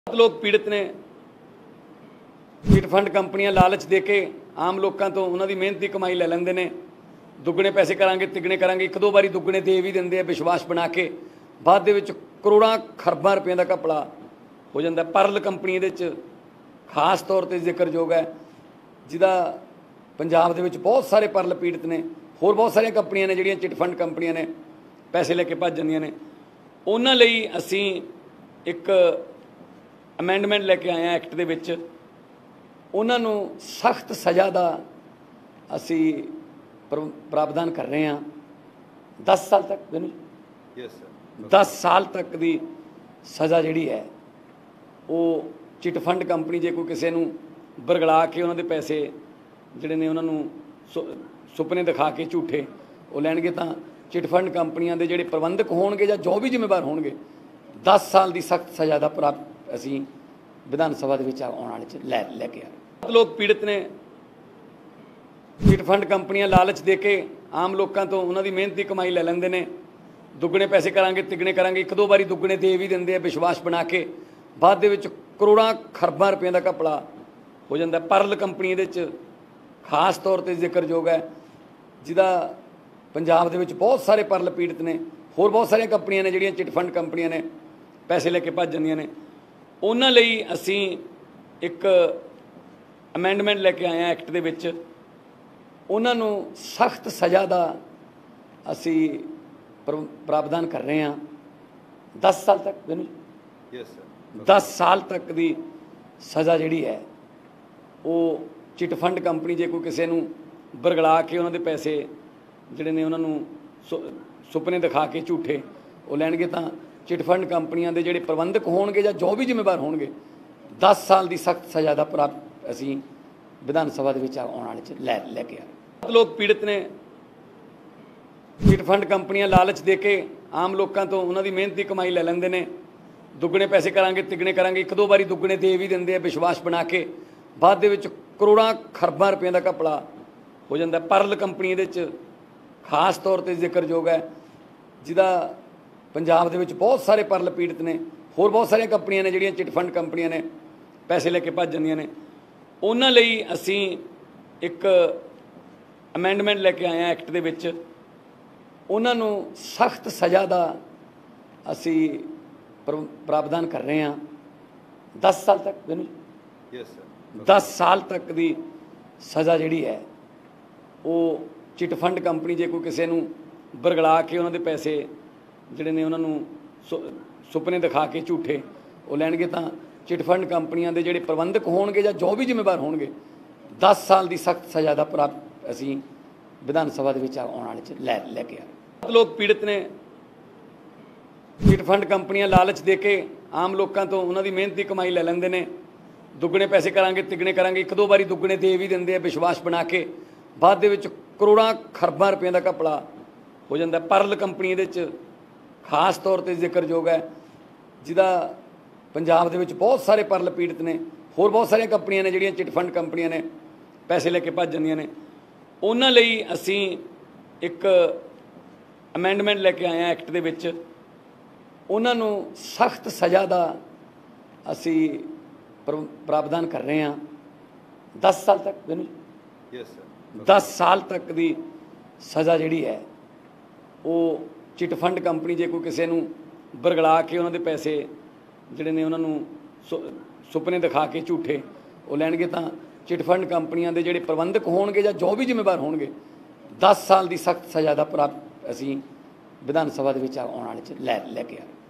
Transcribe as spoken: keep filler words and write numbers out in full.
लोग पीड़ित ने चिट फंड कंपनियां लालच दे के आम लोगों तो उन्होंने मेहनत की कमाई ले लेंगे ने दुगने पैसे करांगे तिगने करांगे एक दो बारी दुगने दे भी देंगे विश्वास बना के बाद दे विच करोड़ां खरबां रुपये का घपला हो जाता। परल कंपनी दे विच खास तौर पर जिक्रयोग है जिहदा पंजाब दे विच बहुत सारे परल पीड़ित ने होर बहुत सारिया कंपनियां ने जिहड़ियां चिट फंड कंपनियां ने पैसे लेके भज जांदियां ने उन्हां लई असीं एक अमेंडमेंट लैके आए हैं एक्ट दे विच उन्हां नूं सख्त सज़ा का असी प्रावधान कर रहे हैं। दस साल तक yes, दस साल तक की सज़ा जिहड़ी है वो चिट फंड कंपनी जे कोई किसी नूं बरगला के उन्होंने पैसे जिहड़े ने उन्होंने सु सुपने दिखा के झूठे वो लैणगे तां चिट फंड कंपनियां दे जिहड़े प्रबंधक होणगे जां जो भी जिम्मेवार होणगे दस साल की सख्त सज़ा का प्राप्त असीं विधान सभा दे विच आउण वाले च लै लैके आए। लोग पीड़ित ने चिट फंड कंपनियां लालच दे के आम लोगों तो उन्होंने मेहनत की कमाई ले लेंगे ने दुगने पैसे करांगे तिगने करांगे एक दो बारी दुगने दे भी देंगे विश्वास बना के बाद दे विच करोड़ां खरबां रुपये का घपला हो जाता। परल कंपनी दे विच खास तौर पर जिक्रयोग है जिहदा पंजाब दे विच बहुत सारे परल पीड़ित ने होर बहुत सारिया कंपनियां ने जिहड़ियां चिट फंड कंपनियां ने पैसे लेके भज जांदियां ने उन्हां लई असीं एक अमेंडमेंट लैके आए हैं एक्ट दे विच उन्हां नूं सख्त सज़ा का असी प्रावधान कर रहे हैं। दस साल तक yes, दस साल तक की सज़ा जिहड़ी है वो चिट फंड कंपनी जे कोई किसी नूं बरगला के उन्होंने पैसे जिहड़े ने उन्होंने सु सुपने दिखा के झूठे वो लैणगे तां चिट फंड कंपनियां दे जिहड़े प्रबंधक होणगे जां जो भी जिम्मेवार होणगे दस साल की सख्त सज़ा का प्राप्त असीं विधान सभा दे विच आउण वाले च लै लैके आए। लोग पीड़ित ने चिट फंड कंपनियां लालच दे के आम लोगों तो उन्होंने मेहनत की कमाई ले लेंगे ने दुगने पैसे करांगे तिगने करांगे एक दो बारी दुगने दे भी देंगे विश्वास बना के बाद दे विच करोड़ां खरबां रुपये का घपला हो जाता। परल कंपनी दे विच खास तौर पर जिक्रयोग है जिहदा पंजाब दे विच बहुत सारे परल पीड़ित ने होर बहुत सारिया कंपनियां ने जिहड़ियां चिट फंड कंपनियां ने पैसे लेके भज जांदियां ने उन्हां लई असीं एक अमेंडमेंट लैके आए हैं एक्ट दे विच उन्हां नूं सख्त सज़ा का असी प्रावधान कर रहे हैं। दस साल तक yes, दस साल तक की सज़ा जिहड़ी है वो चिट फंड कंपनी जे कोई किसी नूं बरगला के उन्होंने पैसे जिहड़े ने उन्होंने सु सुपने दिखा के झूठे वो लैणगे तां चिट फंड कंपनियां दे जिहड़े प्रबंधक होणगे जां जो भी जिम्मेवार होणगे दस साल की सख्त सज़ा का प्राप्त असीं विधान सभा दे विच आउण वाले च लै लैके आए। लोग पीड़ित ने चिट फंड कंपनियां लालच दे के आम लोगों तो उन्होंने मेहनत की कमाई ले लेंगे ने दुगने पैसे करांगे तिगने करांगे एक दो बारी दुगने दे भी देंगे विश्वास बना के बाद दे विच करोड़ां खरबां रुपये का घपला हो जाता। परल कंपनी दे विच खास तौर पर जिक्रयोग है जिहदा पंजाब दे विच बहुत सारे परल पीड़ित ने होर बहुत सारिया कंपनियां ने जिहड़ियां चिट फंड कंपनियां ने पैसे लेके भज जांदियां ने उन्हां लई असीं एक अमेंडमेंट लैके आए हैं एक्ट दे विच उन्हां नूं सख्त सज़ा का असी प्रावधान कर रहे हैं। दस साल तक yes, दस साल तक की सज़ा जिहड़ी है वो चिट फंड कंपनी जे कोई किसी नूं बरगला के उन्होंने पैसे जिहड़े ने उन्होंने सु सुपने दिखा के झूठे वो लैणगे तां चिट फंड कंपनियां दे जिहड़े प्रबंधक होणगे जां जो भी जिम्मेवार होणगे दस साल की सख्त सज़ा का प्राप्त असीं विधान सभा दे विच आउण वाले च लै लैके आए।